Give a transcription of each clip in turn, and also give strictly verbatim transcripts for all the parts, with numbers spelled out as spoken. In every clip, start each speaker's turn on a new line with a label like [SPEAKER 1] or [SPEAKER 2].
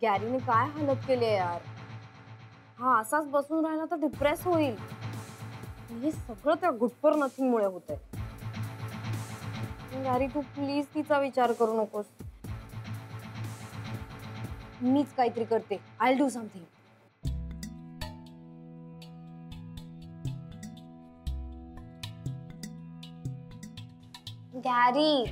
[SPEAKER 1] गॅरीने काय हालत केली आहे यार. हा असाच बसून राहिला तर डिप्रेस होईल. हे सगळं त्या गुड फॉर नथिंग मुळे होतंय. गॅरी तू प्लीज तिचा विचार करू नकोस. मीच काहीतरी करते. I do something. गॅरी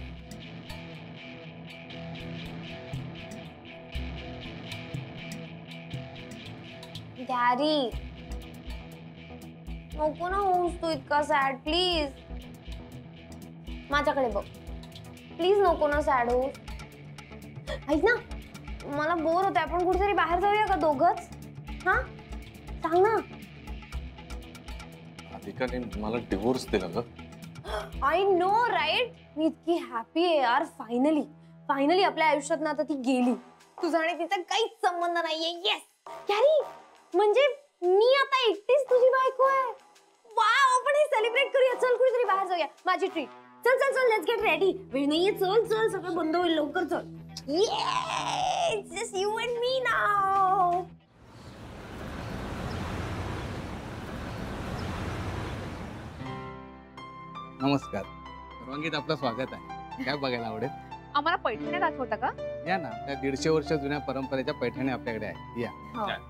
[SPEAKER 1] गॅरी नको ना होऊस तू इतका सॅड. प्लीज माझ्याकडे बघ. प्लीज नको ना सॅड होऊस. ऐक ना मला बोर होतंय. आपण कुठेतरी बाहेर जाऊया का दोघंच? हा सांग ना.
[SPEAKER 2] राधिकाने मला डिवोर्स दिला ग.
[SPEAKER 1] I know right. मी इतकी हॅपी आहे यार. फायनली फायनली आपल्या आयुष्यात ना आता ती गेली. तुझा आणि तिचा काहीच संबंध नाहीये. येस गॅरी म्हणजे मी आता एकटीच तुझी बायको आहे. वाव आपण हे सेलिब्रेट करूया. चल कुठेतरी बाहेर जाऊया. माझी ट्रीट. चल चल चल लेट्स गेट रेडी. वेळ नाहीये. चल चल सगळं बंद होईल लवकर. चल. Yes just you and me now.
[SPEAKER 3] नमस्कार. परवानगीत आपलं स्वागत आहे. काय बघायला आवडेल?
[SPEAKER 4] आम्हाला पैठण्या दाखवता का?
[SPEAKER 3] या ना. त्या दीडशे वर्ष जुन्या परंपरेच्या पैठण्या आपल्याकडे आहे. या.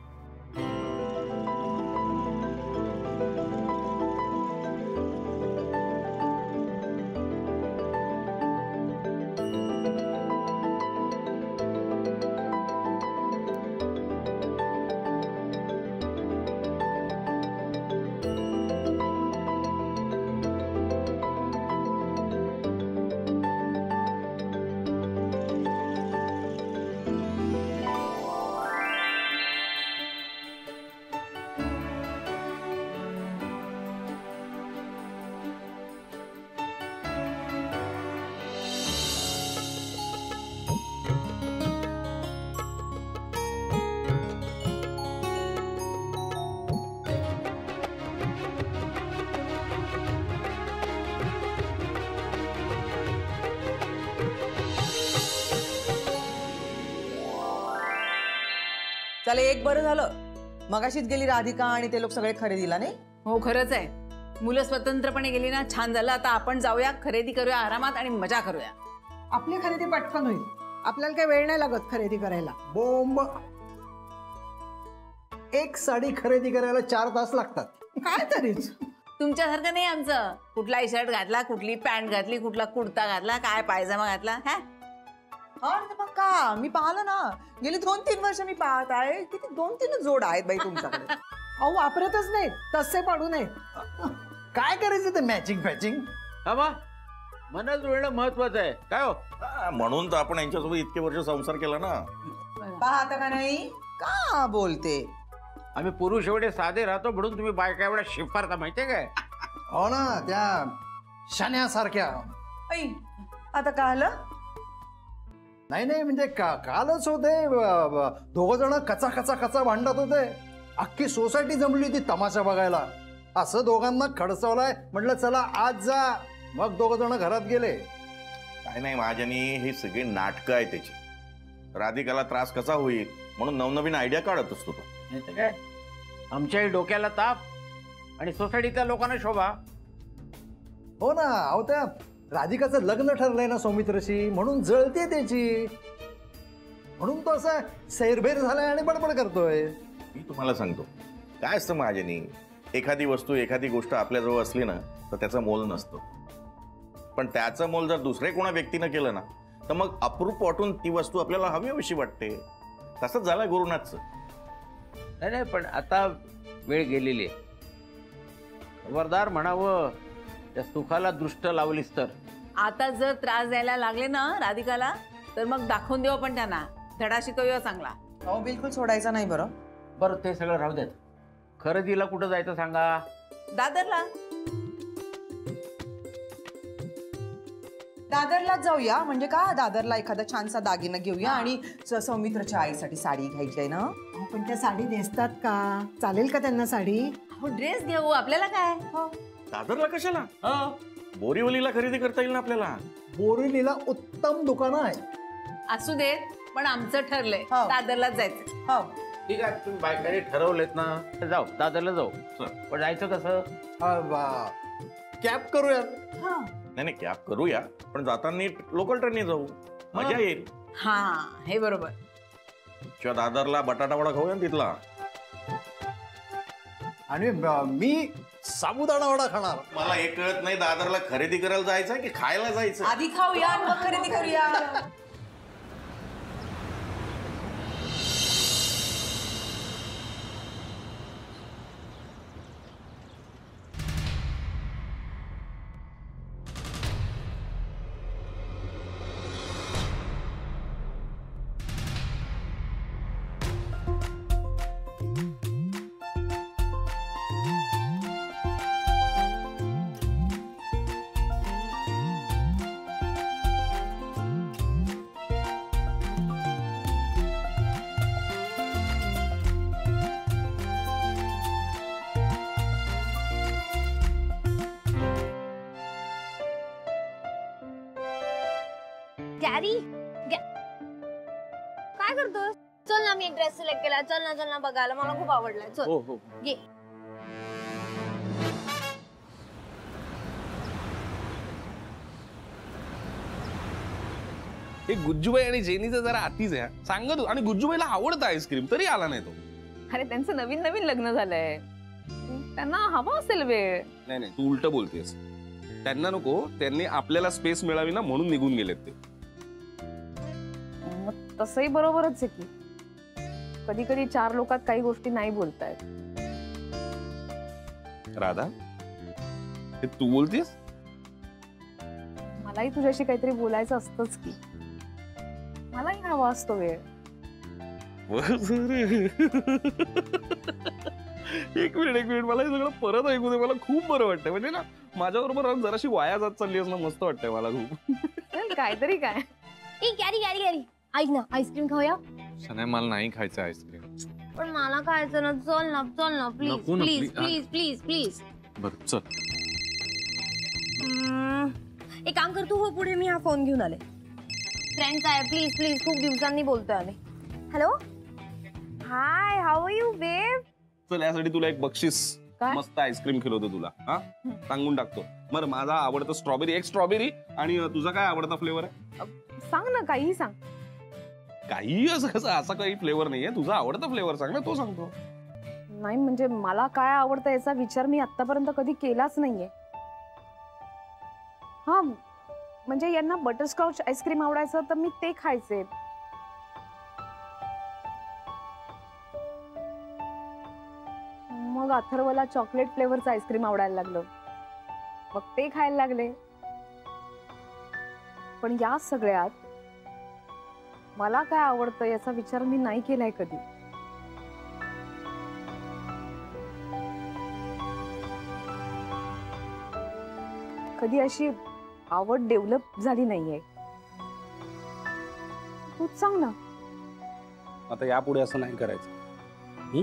[SPEAKER 5] चला एक बरं झालं मगाशीच गेली राधिका आणि ते लोक सगळे खरेदीला. नाही
[SPEAKER 6] हो खरंच आहे. मुलं स्वतंत्रपणे गेली ना. छान झालं. आता आपण जाऊया खरेदी करूया आरामात आणि मजा करूया.
[SPEAKER 7] आपली खरेदी पटकन होईल. आपल्याला काही वेळ नाही लागत खरेदी करायला.
[SPEAKER 8] बोंब एक साडी खरेदी करायला चार तास लागतात.
[SPEAKER 7] काय तरीच
[SPEAKER 6] तुमच्यासारखं नाही आमचं. कुठलाही शर्ट घातला, कुठली पॅन्ट घातली, कुठला कुर्ता घातला, काय पायजामा घातला. हा
[SPEAKER 5] मग का मी पाहिलं ना. गेली दोन तीन वर्ष मी पाहत आहे. किती दोन तीन जोड आहेत बाई तुमच्याकडे.
[SPEAKER 7] अहो वापरतच नाही. तसे पाडू नये.
[SPEAKER 8] काय करायचं ते मॅचिंग फॅचिंग.
[SPEAKER 9] मन जुळणं महत्वाचं आहे. काय हो
[SPEAKER 10] म्हणून तर आपण यांच्यासोबत इतके वर्ष संसार केला ना.
[SPEAKER 5] पाहता का नाही. का बोलते.
[SPEAKER 9] आम्ही पुरुष एवढे साधे राहतो म्हणून तुम्ही बायका एवढ्या शिफारता माहितीये काय?
[SPEAKER 8] हो ना त्या शण्यासारख्या.
[SPEAKER 5] आता का आलं?
[SPEAKER 8] नाही नाही म्हणजे का कालच होते. दोघ जण कचा कचा कचा भांडत होते. अख्खी सोसायटी जमली होती तमाशा बघायला. असं दोघांना खडचवलाय. म्हटलं चला आज जा. मग दोघ जण घरात गेले.
[SPEAKER 10] काय नाही महाजनी ही सगळी नाटकं आहे त्याची. राधिकाला त्रास कसा होईल म्हणून नवनवीन आयडिया काढत असतो तो.
[SPEAKER 9] नाही काय आमच्याही डोक्याला ताप आणि सोसायटीच्या लोकांना शोभा.
[SPEAKER 8] हो ना. अहो त्या राधिकाचं लग्न ठरलंय ना सौमित्रशी म्हणून जळते त्याची. म्हणून तो असा सैरभैर झालाय आणि बडबड करतोय.
[SPEAKER 10] मी तुम्हाला सांगतो काय असतं महाजनी. एखादी वस्तू एखादी गोष्ट आपल्याजवळ असली ना तर त्याचं मोल नसतं. पण त्याचं मोल जर दुसरे कोणा व्यक्तीनं केलं ना तर मग अप्रूप वाटून ती वस्तू आपल्याला हवी अशी वाटते. तसंच झालं गुरुनाथचं.
[SPEAKER 9] नाही नाही पण आता वेळ गेलेली आहे. खबरदार म्हणावं त्या सुखाला दृष्ट लावलीस तर.
[SPEAKER 6] आता जर त्रास द्यायला लागले ना राधिकाला तर मग दाखवून देऊ आपण त्यांना. धडा शिकवूया चांगला.
[SPEAKER 5] हो बिलकुल सोडायचा नाही. बरं
[SPEAKER 9] बरं ते सगळं राहू देत. खरेदीला कुठं जायचं सांगा.
[SPEAKER 6] दादरला.
[SPEAKER 5] दादरलाच जाऊया. म्हणजे का दादरला एखादा छानसा दागिना घेऊया आणि सौमित्रच्या आईसाठी साडी घ्यायची आहे ना.
[SPEAKER 7] पण त्या साडी नेसतात का? चालेल का त्यांना साडी?
[SPEAKER 6] हो ड्रेस घेऊ. आपल्याला काय. हो
[SPEAKER 10] दादरला कशाला. बोरिवलीला खरेदी करता येईल ना आपल्याला.
[SPEAKER 8] बोरिवलीला उत्तम दुकानं आहे.
[SPEAKER 6] असू देत पण आमचं ठरलंय
[SPEAKER 5] हो.
[SPEAKER 6] दादरलाच जायचं.
[SPEAKER 5] हो
[SPEAKER 9] ठीक आहे तुम्ही बायकाने ठरवलेत ना तर जाऊ दादरला जाऊ पण जायचं कसं
[SPEAKER 8] कॅब करूया.
[SPEAKER 10] नाही नाही कॅब करूया पण जाताना लोकल ट्रेनने जाऊ मजा येईल.
[SPEAKER 6] हा हे बरोबर.
[SPEAKER 10] किंवा दादरला बटाटा वडा खाऊया ना तिथला.
[SPEAKER 8] आणि ब- मी साबुदाणा वडा खाणार.
[SPEAKER 10] मला हे कळत नाही दादरला खरेदी करायला जायचं की खायला जायचं.
[SPEAKER 5] आधी खाऊया आणि मग खरेदी करूया.
[SPEAKER 1] गॅरी काय करतोस? चल ना मी एक ड्रेस सिलेक्ट केला. चल ना चल ना बघायला मला खूप आवडलाय. चल
[SPEAKER 9] हो हो
[SPEAKER 1] ये.
[SPEAKER 2] हे गुज्जूबाई आणि जेनीचं जरा आतीच आहे सांगत. आणि गुज्जूबाईला आवडतं आईस्क्रीम तरी आला नाही तो.
[SPEAKER 4] अरे त्यांचं नवीन नवीन लग्न झालंय, त्यांना हवा असेल वेळ.
[SPEAKER 2] नाही नाही तू उलट बोलतेस. त्यांना नको, त्यांनी आपल्याला स्पेस मिळावी ना म्हणून निघून गेलेत ते.
[SPEAKER 4] मग तसंही बरोबरच आहे की कधी कधी चार लोकात काही गोष्टी नाही बोलतायत.
[SPEAKER 2] राधा हे तू बोलतेस?
[SPEAKER 4] मलाही तुझ्याशी काहीतरी बोलायचं असतंच की. मलाही हवा असतो वेळ.
[SPEAKER 2] एक मिनिट एक मिनिट मला हे सगळं परत ऐकू दे. मला खूप बरं वाटतंय. म्हणजे ना माझ्या बरोबर जराशी वाया जात चालली असं मस्त वाटतंय मला खूप.
[SPEAKER 4] चल काहीतरी काय.
[SPEAKER 1] ए गॅरी गॅरी गॅरी ऐक ना आईस्क्रीम खाऊया.
[SPEAKER 2] शनाया मला नाही खायचं आईस्क्रीम.
[SPEAKER 1] पण मला खायचं ना. चल ना चल ना प्लीज
[SPEAKER 2] नको ना,
[SPEAKER 1] please
[SPEAKER 2] please.
[SPEAKER 1] Please please please.
[SPEAKER 2] बरं चल.
[SPEAKER 1] एक काम कर तू हो पुढे. मी हा फोन घेऊन आले. फ्रेंड्स आहे प्लीज प्लीज. खूप दिवसांनी बोलतोय आम्ही. Hello hi how are you babe.
[SPEAKER 2] चल यासाठी तुला एक बक्षीस
[SPEAKER 4] काय?
[SPEAKER 2] मस्त आईस्क्रीम खिलवतो तुला. हा सांगून टाकतो. बरं माझा आवडतं स्ट्रॉबेरी एक स्ट्रॉबेरी. आणि तुझा काय आवडता फ्लेवर आहे?
[SPEAKER 4] सांग ना काहीही सांग.
[SPEAKER 2] काही असं कसं असा काही फ्लेवर नाहीये. तुझा आवडता फ्लेवर सांग ना तो सांगतो.
[SPEAKER 4] नाही म्हणजे मला काय आवडतं याचा विचार मी आतापर्यंत कधी केलाच नाहीये. हा म्हणजे यांना बटरस्कॉच आईस्क्रीम आवडायचं तर मी ते खायचे. मग अथर्वला चॉकलेट फ्लेवरचं आईस्क्रीम आवडायला लागलं, मग ते खायला लागले. पण या सगळ्यात मला काय आवडतं याचा विचार मी नाही केलाय कधी. कधी अशी आवड डेव्हलप झाली नाहीये. तूच सांग ना.
[SPEAKER 2] आता यापुढे असं नाही करायचं. हं?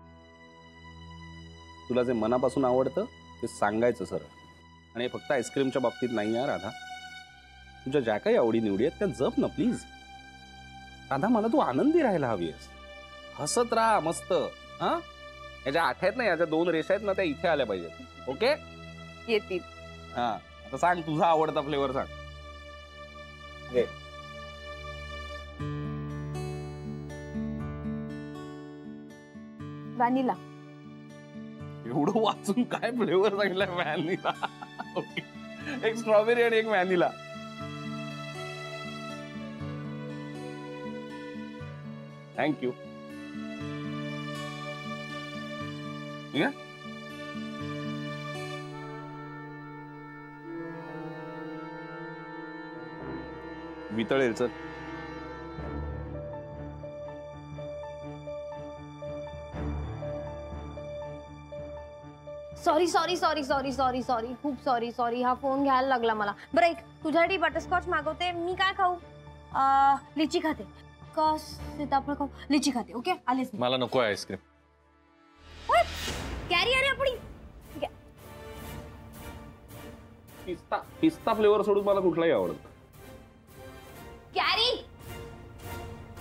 [SPEAKER 2] तुला जे मनापासून आवडतं ते सांगायचं सरळ. आणि हे फक्त आईस्क्रीमच्या बाबतीत नाही आहे राधा. तुझ्या ज्या काही आवडी निवडी आहेत त्या जप ना प्लीज. राधा मला तू आनंदी राहायला हवी आहेस. हसत राहा मस्त. हा याच्या आठ आहेत ना, याच्या दोन रेषा आहेत ना, त्या इथे आल्या पाहिजेत. ओके
[SPEAKER 4] येतील.
[SPEAKER 2] हा आता सांग तुझा आवडता फ्लेवर सांग. घे.
[SPEAKER 4] व्हॅनिला.
[SPEAKER 2] एवढं वाचून काय फ्लेवर सांगितलाय? व्हॅनिला. ओके एक स्ट्रॉबेरी आणि एक व्हॅनिला. थँक्यू. वितळेल sir.
[SPEAKER 1] Sorry sorry sorry sorry sorry sorry खूप सॉरी सॉरी. हा फोन घ्यायला लागला मला. बरं एक तुझ्यासाठी बटरस्कॉच मागवते. मी काय खाऊ? लिची खाते का सीताफळ खाऊ? लिची खाते. ओके आलेच.
[SPEAKER 2] मला नको आहे आईस्क्रीम.
[SPEAKER 1] कॅरी अरे आपण
[SPEAKER 2] पिस्ता पिस्ता फ्लेवर सोडून मला कुठलाही आवडतो.
[SPEAKER 1] कॅरी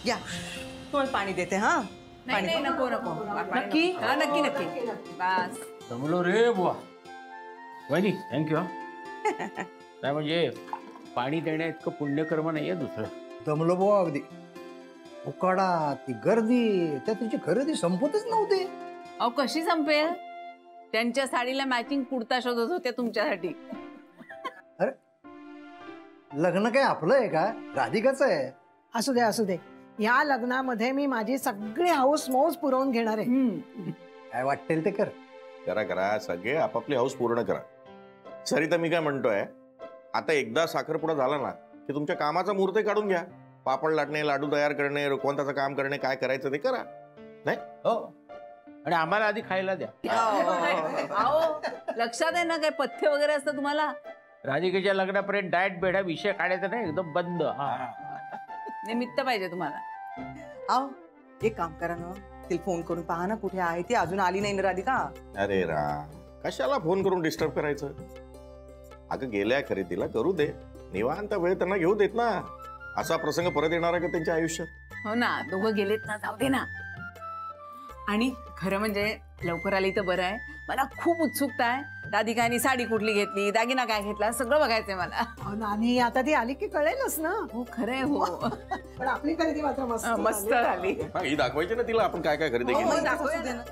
[SPEAKER 5] या तुम्हाला पाणी देते हा.
[SPEAKER 6] नाही नाही नको नको
[SPEAKER 5] नक्की?
[SPEAKER 6] हा, नक्की नक्की बस.
[SPEAKER 9] जमलो रे बुवा. वहिनी थँक्यू. काय म्हणजे पाणी देण्या इतकं पुण्यकर्म नाहीये दुसरं.
[SPEAKER 8] जमलो बुवा अगदी. उकाडा ती गर्दी त्या तुझी खरेदी संपतच नव्हती.
[SPEAKER 6] अहो कशी संपेल? त्यांच्या साडीला मॅचिंग कुर्ता शोधत होते तुमच्यासाठी.
[SPEAKER 8] अरे लग्न काय आपलं आहे का? राधिकाचं आहे.
[SPEAKER 7] असू दे असू दे, या लग्नामध्ये मी माझी सगळी हाऊस मौज पुरवून घेणार आहे.
[SPEAKER 8] काय वाटेल ते कर.
[SPEAKER 10] करा करा सगळे आपापली हाऊस पूर्ण करा. सरिता मी काय म्हणतोय, आता एकदा साखरपुडा झाला ना की तुमच्या कामाचा मुहूर्त काढून घ्या. पापड लाटणे, लाडू तयार करणे, कोणत्याचं काम करणे, काय करायचं ते करा. नाही
[SPEAKER 9] हो, आणि आम्हाला आधी खायला द्या.
[SPEAKER 6] अहो लक्षात आहे ना काय पथ्य वगैरे असतं तुम्हाला?
[SPEAKER 9] राधिकेच्या लग्नापर्यंत डाएट बेडा विषय काढायचा नाही, एकदम बंद.
[SPEAKER 6] निमित्त पाहिजे तुम्हाला.
[SPEAKER 5] आव एक काम करा ना, तिला फोन करून पहा ना कुठे आहे ती. अजून आली नाही ना राधिका.
[SPEAKER 10] अरे रा कशाला फोन करून डिस्टर्ब करायचं. अगं गेल्या खरेदीला करू दे, निवांत वेळ त्यांना घेऊ देत ना. असा प्रसंग परत येणार आहे का त्यांच्या आयुष्यात?
[SPEAKER 6] हो ना, दोघं गेलेत ना, जाऊ दे ना. आणि खरं म्हणजे लवकर आली तर बरं आहे. मला खूप उत्सुकता आहे. राधिकाने साडी कुठली घेतली, दागिना काय घेतला, सगळं बघायचंय मला.
[SPEAKER 7] हो ना, आणि आता ती आली की कळेलच ना.
[SPEAKER 6] हो खरंय. हो
[SPEAKER 7] पण आपली खरेदी मात्र मस्त
[SPEAKER 6] मस्त झाली.
[SPEAKER 10] हा, ही दाखवायची ना तिला आपण काय काय खरेदी
[SPEAKER 6] हो,
[SPEAKER 10] केली.
[SPEAKER 6] दाखवूया ना.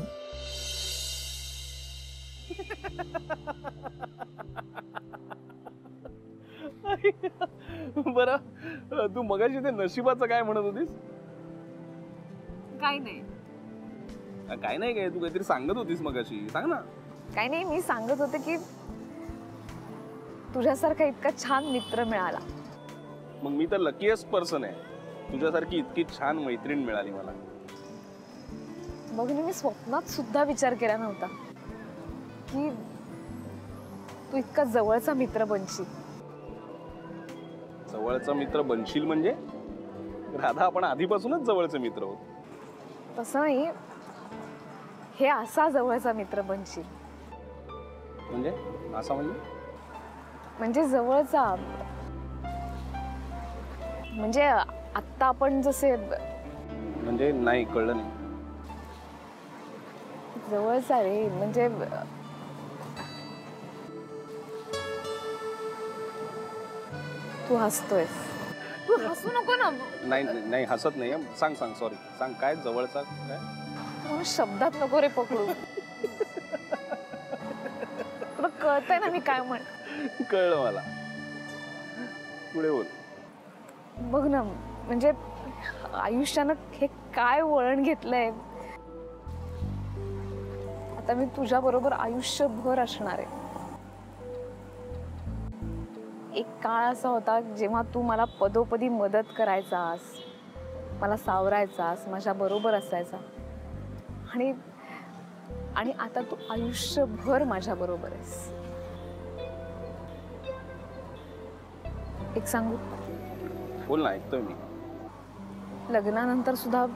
[SPEAKER 2] बरं तू मगाशी ते नशिबाचं काय म्हणत होतीस?
[SPEAKER 4] काय नाही
[SPEAKER 2] काय नाही काय तू काहीतरी सांगत होतीस मगाशी, सांग ना.
[SPEAKER 4] काय नाही, मी सांगत होते की तुझ्यासारखा इतका छान मित्र मिळाला.
[SPEAKER 2] मग मी तर लकीएस्ट पर्सन आहे. तुझ्यासारखी इतकी छान मैत्रीण मिळाली मला.
[SPEAKER 4] बघ मी स्वप्नात सुद्धा विचार केला नव्हता की तू इतका जवळचा मित्र बनशील.
[SPEAKER 2] जवळचा मित्र बनशील म्हणजे? राधा आपण आधीपासूनच जवळचे मित्र आहोत.
[SPEAKER 4] तसं नाही, हे असा जवळचा मित्र बनशील.
[SPEAKER 2] म्हणजे असा म्हणजे?
[SPEAKER 4] म्हणजे जवळचा म्हणजे आत्ता आपण जसे.
[SPEAKER 2] म्हणजे नाही कळलं नाही.
[SPEAKER 4] जवळचा रे म्हणजे तू हसतोयस. तू हसू नको ना.
[SPEAKER 2] नाही नाही हसत नाही. सांग सांग सॉरी सांग काय जवळचा काय?
[SPEAKER 4] मला शब्दात नको रे पकडू. तुला कळतंय ना मी काय म्हण.
[SPEAKER 2] कळलं मला. पुढे बोल.
[SPEAKER 4] बघ ना, म्हणजे आयुष्यानं हे काय वळण घेतलंय. आता मी तुझ्या बरोबर आयुष्यभर असणार आहे. एक काळ असा होता जेव्हा तू मला पदोपदी मदत करायचास, मला सावरायचास, माझ्या बरोबर असायचा. आणि आणि आता तू आयुष्यभर माझ्या बरोबर आहेस. एक सांगू?
[SPEAKER 2] बोल ना, ऐकतोय मी.
[SPEAKER 4] लग्नानंतर सुद्धा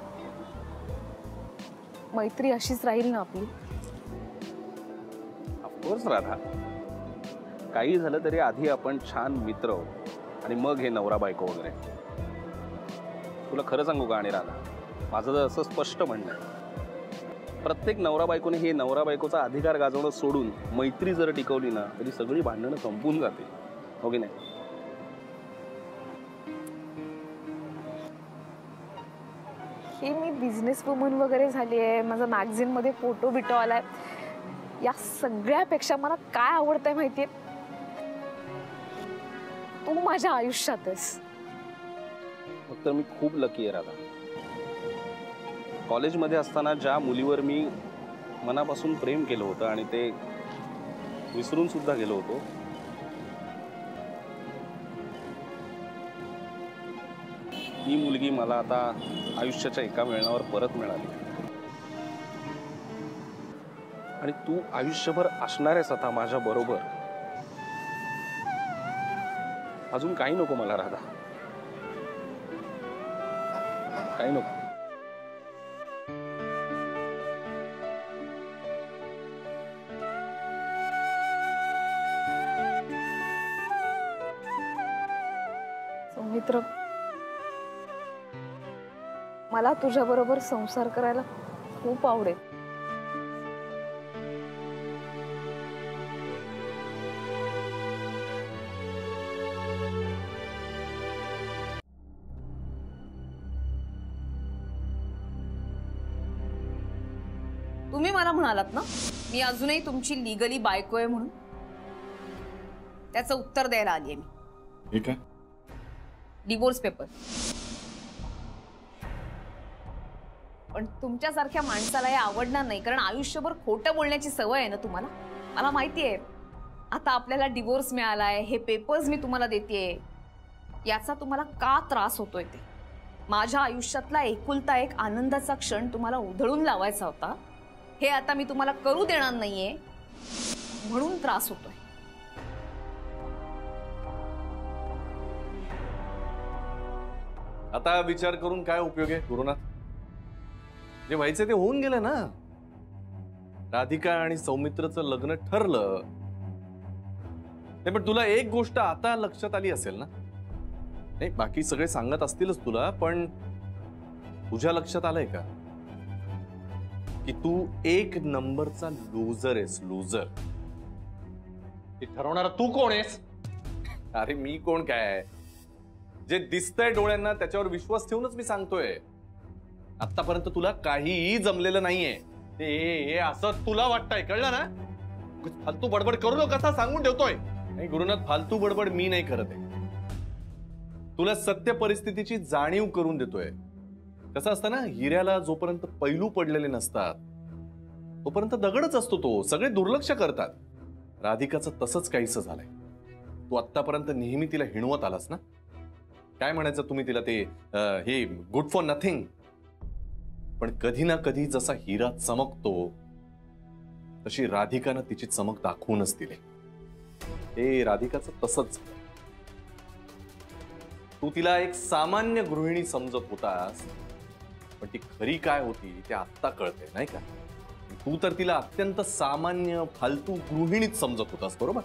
[SPEAKER 4] मैत्री अशीच राहील ना आपली?
[SPEAKER 2] ऑफकोर्स राधा. काही झालं तरी आधी आपण छान मित्र आहोत आणि मग हे नवरा बायको वगैरे. तुला खरं सांगू का आणि राधा, माझं तर असं स्पष्ट म्हणणं आहे, प्रत्येक नवरा बायकोने हे नवरा बायकोचा अधिकार गाजवणं सोडून मैत्री जर टिकवली ना तरी सगळी भांडणं संपून जाते. हो की नाही?
[SPEAKER 4] हे मी बिझनेस वुमन वगैरे झाली आहे, माझा मॅगझिन मध्ये फोटो बिटो आलाय, या सगळ्यापेक्षा मला काय आवडतंय माहितीये? तू माझ्या आयुष्यात आहेस.
[SPEAKER 2] तर मी खूप लकी आहे राधा. कॉलेजमध्ये असताना ज्या मुलीवर मी मनापासून प्रेम केलं होतं आणि ते विसरून सुद्धा गेलो होतो, ही मुलगी मला आता आयुष्याच्या एका मिळण्यावर परत मिळाली. आणि तू आयुष्यभर असणार आहेस आता माझ्या बरोबर. अजून काही नको मला राधा, काही नको.
[SPEAKER 4] सौमित्र, मला तुझ्याबरोबर संसार करायला खूप आवडेल.
[SPEAKER 6] तुम्ही मला म्हणालात ना मी अजूनही तुमची लिगली बायको आहे म्हणून, त्याचं उत्तर द्यायला आली आहे मी.
[SPEAKER 10] हे काय?
[SPEAKER 6] Divorce paper. पण तुमच्यासारख्या माणसाला हे आवडणार नाही, कारण आयुष्यभर खोटं बोलण्याची सवय आहे ना तुम्हाला. मला माहिती आहे आता आपल्याला डिवोर्स मिळालाय, हे पेपर्स मी तुम्हाला देतेय, याचा तुम्हाला का त्रास होतोय ते. माझ्या आयुष्यातला एकुलता एक आनंदाचा क्षण तुम्हाला उधळून लावायचा होता, हे आता मी तुम्हाला करू देणार नाहीये म्हणून त्रास होतोय.
[SPEAKER 11] आता विचार करून काय उपयोग आहे गुरुनाथ? जे व्हायचं ते होऊन गेलं ना. राधिका आणि सौमित्रचं लग्न ठरलं. नाही पण तुला एक गोष्ट आता लक्षात आली असेल ना, नाही बाकी सगळे सांगत असतीलच तुला, पण तुझ्या लक्षात आलंय का की तू एक नंबरचा लूजर आहेस? लूजर.
[SPEAKER 3] ते ठरवणारा तू कोण आहेस?
[SPEAKER 11] अरे मी कोण काय, जे दिसतंय डोळ्यांना त्याच्यावर विश्वास ठेवूनच मी सांगतोय. आतापर्यंत तुला काहीही जमलेलं नाहीये. ते हे असं तुला वाटतंय, कळलं ना? फालतू बडबड करू नको कसा सांगून ठेवतोय. नाही गुरुनाथ, फालतू बडबड मी नाही करत आहे. तुला सत्य परिस्थितीची जाणीव करून देतोय. कसं असतं ना, हिऱ्याला जोपर्यंत पैलू पडलेले नसतात तोपर्यंत दगडच असतो तो. सगळे दुर्लक्ष करतात. राधिकाचं तसंच काहीसं झालंय. तू आतापर्यंत नेहमी तिला हिणवत आलास ना. काय म्हणायचं तुम्ही तिला, ते हे गुड फॉर नथिंग. पण कधी ना कधी जसा हिरा चमकतो तशी राधिकानं तिची चमक दाखवूनच दिली. हे राधिकाचं तसंच. तू तिला एक सामान्य गृहिणी समजत होतास, पण ती खरी काय होती ते आत्ता कळते नाही का? तू तर तिला अत्यंत सामान्य फालतू गृहिणीच समजत होतास, बरोबर?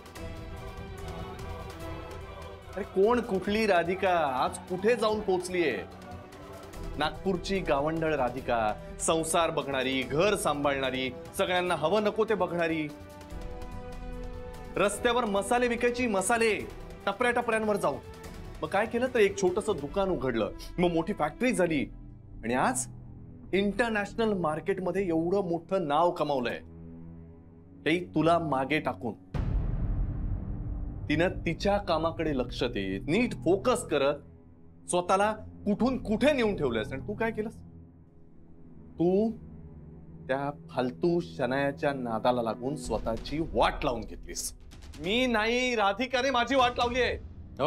[SPEAKER 11] अरे कोण कुठली राधिका आज कुठे जाऊन पोहोचलीये? नागपूरची गावंढळ राधिका, संसार बघणारी, घर सांभाळणारी, सगळ्यांना हवं नको ते बघणारी. रस्त्यावर मसाले विकायची, मसाले टपऱ्या टपऱ्यांवर जाऊ. मग काय केलं तर एक छोटंसं दुकान उघडलं, मग मोठी फॅक्टरी झाली, आणि आज इंटरनॅशनल मार्केटमध्ये एवढं मोठं नाव कमावलंय. ते तुला मागे टाकून तिनं तिच्या कामाकडे लक्ष देत, नीट फोकस करत स्वतःला कुठून कुठे नेऊन ठेवलंयस. आणि तू काय केलंस? तू त्या फालतू शनायाच्या नादाला लागून स्वतःची वाट लावून घेतलीस. मी नाही, राधिकाने माझी वाट लावली आहे. हो,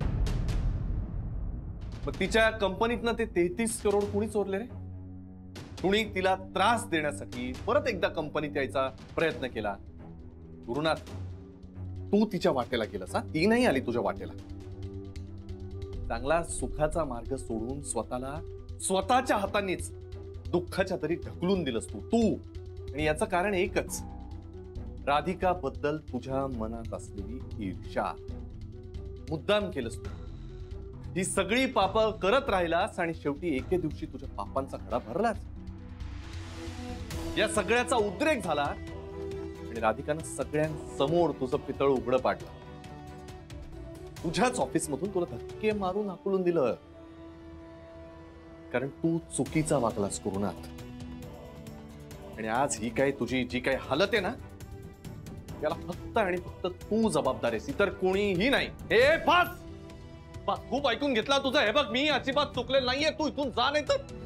[SPEAKER 11] मग तिच्या कंपनीतनं ते तेहतीस करोड कुणी चोरले रे? कुणी तिला त्रास देण्यासाठी परत एकदा कंपनीत यायचा प्रयत्न केला. गुरुनाथ, तू तिच्या वाटेला गेलास. ती नाही आली तुझ्या वाटेला. चांगला सुखाचा मार्ग सोडून स्वतःला स्वतःच्या हातांनीच दुःखाच्या तरी ढकलून दिलंस तू तू आणि याचं कारण एकच, राधिका बद्दल तुझ्या मनात असलेली ईर्ष्या. मुद्दाम केलंस तू. ही सगळी पाप करत राहिलास आणि शेवटी एके दिवशी तुझ्या पापांचा खडा भरलाच. या सगळ्याचा उद्रेक झाला आणि राधिकानं सगळ्यांसमोर तुझं पितळ उघडं पाडलं. तुझ्याच ऑफिस मधून तुला धक्के मारून हाकलून दिलं, कारण तू चुकीचा वागलास गुरुनाथ. आणि आज ही काय तुझी जी काही हालत आहे ना, त्याला फक्त आणि फक्त तू जबाबदार आहेस, इतर कोणीही नाही. हे फास खूप ऐकून घेतला तुझं. हे बघ, मी अजिबात चुकलेलं नाहीये. तू इथून जा, नाही तर